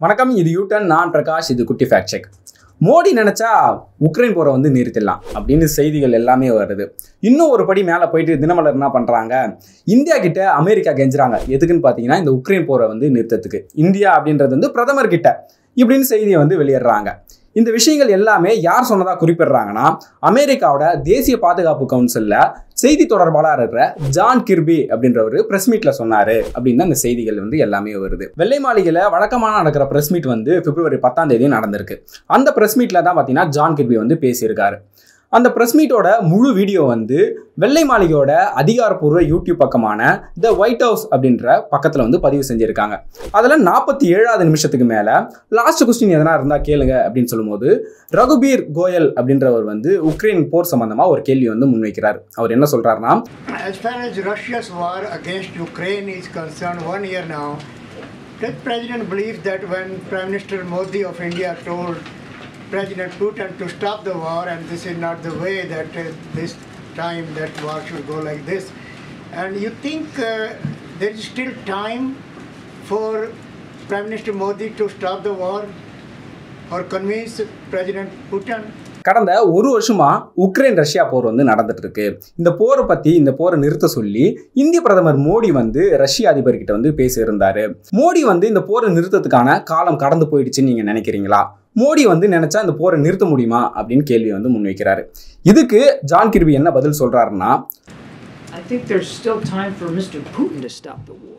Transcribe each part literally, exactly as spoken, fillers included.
வணக்கம், இது யூட்டர்ன். நான் பிரகாஷ். இது குட்டி ஃபேக்ட் செக். மோடி நினைச்சா உக்ரைன் போரை வந்து நிறுத்திடலாம் அப்படின்னு செய்திகள் எல்லாமே வருது. இன்னும் ஒரு படி மேலே போயிட்டு தினமலர் என்ன பண்ணுறாங்க, இந்தியா கிட்ட அமெரிக்கா கெஞ்சுறாங்க. எதுக்குன்னு பார்த்தீங்கன்னா, இந்த உக்ரைன் போரை வந்து நிறுத்தத்துக்கு. இந்தியா அப்படின்றது வந்து பிரதமர் கிட்ட இப்படின்னு செய்தியை வந்து வெளியிடுறாங்க. இந்த விஷயங்கள் எல்லாமே யார் சொன்னதாக குறிப்பிடுறாங்கன்னா, அமெரிக்காவோட தேசிய பாதுகாப்பு கவுன்சிலில் செய்தி தொடர்பாளர் இருக்கிற ஜான் கிர்பி அப்படின்றவர் பிரஸ் மீட்ல சொன்னாரு அப்படின்னு அந்த செய்திகள் வந்து எல்லாமே வருது. வெள்ளை மாளிகையில் வழக்கமான நடக்கிற பிரஸ் மீட் வந்து பிப்ரவரி பத்தாம் தேதி நடந்திருக்கு. அந்த பிரஸ் மீட்ல தான் பார்த்தீங்கன்னா ஜான் கிர்பி வந்து பேசியிருக்காரு. அந்த பிரஸ் மீட்டோட முழு வீடியோ வந்து வெள்ளை மாளிகையோட அதிகாரப்பூர்வ யூடியூப் பக்கமான த ஒயிட் ஹவுஸ் அப்படின்ற பக்கத்தில் வந்து பதிவு செஞ்சிருக்காங்க. அதில் நாற்பத்தி ஏழாவது நிமிஷத்துக்கு மேலே லாஸ்ட் கொஸ்டின் எதனா இருந்தால் கேளுங்க அப்படின்னு சொல்லும்போது ரகுபீர் கோயல் அப்படின்றவர் வந்து உக்ரைன் போர் சம்பந்தமாக ஒரு கேள்வி வந்து முன்வைக்கிறார். அவர் என்ன சொல்றாருன்னா, as far as Russia's war against Ukraine is concerned, one year now, the president believes that when Prime Minister Modi of India told President Putin to stop the war, and this is not the way that uh, this time that war should go like this. And you think uh, there is still time for Prime Minister Modi to stop the war or convince President Putin? கடந்த ஒரு வருஷமா Ukraine Russia போர் வந்து நடந்துட்டு இருக்கு. இந்த போரை பத்தி இந்த போரை நிறுத்த சொல்லி இந்திய பிரதமர் மோடி வந்து ரஷ்ய அதிபர்கிட்ட வந்து பேசியிருந்தாரு. மோடி வந்து இந்த போரை நிறுத்தத்துக்கான காலம் கடந்து போயிடுச்சுன்னு நீங்க நினைக்கிறீங்களா? மோடி வந்து நினைச்சா இந்த போரை நிறுத்த முடியுமா அப்படின்னு கேள்வி வந்து முன்வைக்கிறாரு. இதுக்கு ஜான் கிர்பி என்ன பதில் சொல்றாருன்னா, I think there's still time for Mister Putin to stop the war.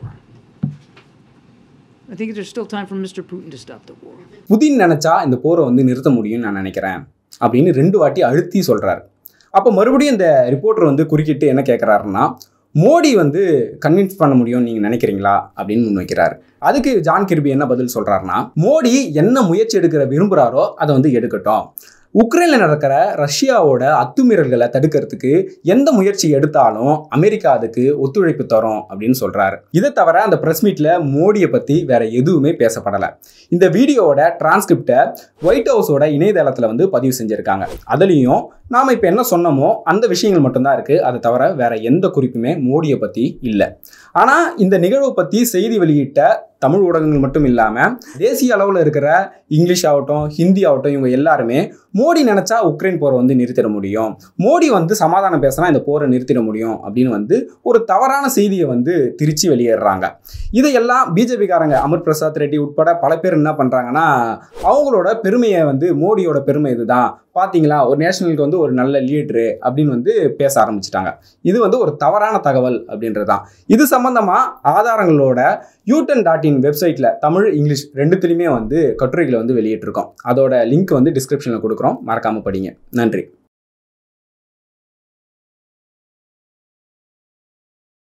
I think there's still time for Mister Putin to stop the war. Putin நினைச்சா இந்த போரை வந்து நிறுத்த முடியும்னு நான் நினைக்கிறேன் அப்படின்னு ரெண்டு வாட்டி அழுத்தி சொல்றாரு. அப்போ மறுபடியும் இந்த ரிப்போர்ட்டர் வந்து குறுக்கிட்டு என்ன கேட்குறாருன்னா, மோடி வந்து கன்வின்ஸ் பண்ண முடியும்னு நீங்கள் நினைக்கிறீங்களா அப்படின்னு முன்வைக்கிறாரு. அதுக்கு ஜான் கிர்பி என்ன பதில் சொல்றாருன்னா, மோடி என்ன முயற்சி எடுக்கிற விரும்புகிறாரோ அதை வந்து எடுக்கட்டும். உக்ரைனில் நடக்கிற ரஷ்யாவோட அத்துமீறல்களை தடுக்கிறதுக்கு எந்த முயற்சி எடுத்தாலும் அமெரிக்கா அதுக்கு ஒத்துழைப்பு தரும் அப்படின்னு சொல்றாரு. இதை தவிர அந்த பிரஸ் மீட்ல மோடியை பத்தி வேற எதுவுமே பேசப்படலை. இந்த வீடியோவோட டிரான்ஸ்கிரிப்டை ஒயிட் ஹவுஸோட இணையதளத்தில் வந்து பதிவு செஞ்சிருக்காங்க. அதுலேயும் நாம இப்போ என்ன சொன்னோமோ அந்த விஷயங்கள் மட்டும்தான் இருக்கு. அதை தவிர வேற எந்த குறிப்புமே மோடியை பத்தி இல்லை. ஆனா இந்த நிகழ்வை பத்தி செய்தி வெளியிட்ட தமிழ் ஊடகங்கள் மட்டும் இல்லாமல் தேசிய அளவில் இருக்கிற இங்கிலீஷ் ஆகட்டும், ஹிந்தி ஆகட்டும், இவங்க எல்லாருமே மோடி நினைச்சா உக்ரைன் போரை வந்து நிறுத்திட முடியும், மோடி வந்து சமாதானம் பேசினா இந்த போரை நிறுத்திட முடியும் அப்படின்னு வந்து ஒரு தவறான செய்தியை வந்து திருச்சி வெளியேறாங்க. இதையெல்லாம் பிஜேபிக்காரங்க அமர் பிரசாத் ரெட்டி உட்பட பல பேர் என்ன பண்ணுறாங்கன்னா, அவங்களோட பெருமையை வந்து மோடியோட பெருமை இதுதான், பார்த்தீங்களா ஒரு நேஷனலுக்கு வந்து ஒரு நல்ல லீடரு அப்படின்னு வந்து பேச ஆரம்பிச்சிட்டாங்க. இது வந்து ஒரு தவறான தகவல் அப்படின்றது தான். இது சம்பந்தமாக ஆதாரங்களோட யூட்டர்ன் டாட் இன் வெப்சைட்டில் தமிழ் இங்கிலீஷ் ரெண்டுத்துலையுமே வந்து கட்டுரைகளை வந்து வெளியிட்டிருக்கோம். அதோட லிங்க் வந்து டிஸ்கிரிப்ஷனில் கொடுக்குறோம், மறக்காமல் படிங்க. நன்றி.